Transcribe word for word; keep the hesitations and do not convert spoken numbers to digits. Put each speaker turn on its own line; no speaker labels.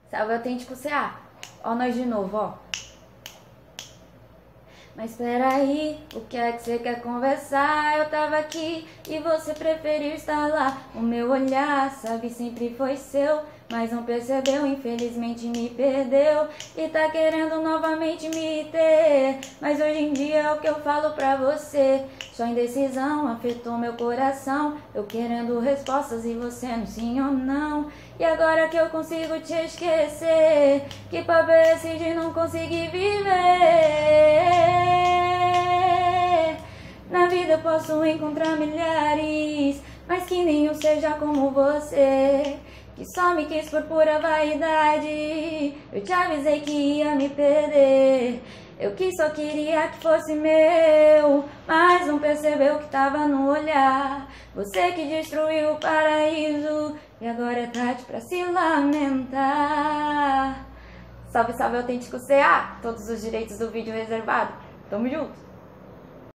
Salve autêntico C A. Ó nós de novo, ó. Mas peraí, o que é que você quer conversar? Eu tava aqui e você preferiu estar lá. O meu olhar, sabe, sempre foi seu, mas não percebeu, infelizmente me perdeu. E tá querendo novamente me ter, mas hoje em dia é o que eu falo pra você. Sua indecisão afetou meu coração, eu querendo respostas e você no sim ou não. E agora que eu consigo te esquecer, que papo é esse de não conseguir viver? Na vida eu posso encontrar milhares, mas que nenhum seja como você, que só me quis por pura vaidade. Eu te avisei que ia me perder, eu que só queria que fosse meu, mas não percebeu que tava no olhar. Você que destruiu o paraíso e agora é tarde pra se lamentar. Salve, salve autêntico C A, todos os direitos do vídeo reservado. Tamo junto!